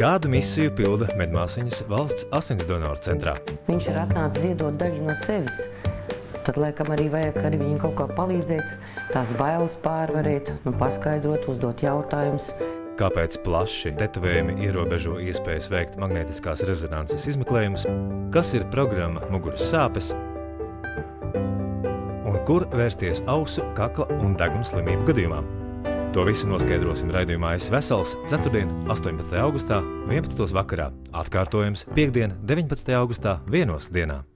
Kādu misiju pilda medmāsiņas valsts asins donoru centrā? Viņš ir atnācis ziedot daļu no sevis. Tad, laikam, arī vajag viņam kaut kā palīdzēt, tās bailes pārvarēt, paskaidrot, uzdot jautājumus. Kāpēc plaši tetovējumi ierobežo iespējas veikt magnētiskās rezonanses izmeklējumus? Kas ir programma Muguras sāpes? Un kur vērsties ausu, kakla un deguna slimību gadījumā? To visu noskaidrosim raidījumā Es vesels 4. 18. augustā 11. vakarā. Atkārtojums 5. 19. augustā 1. dienā.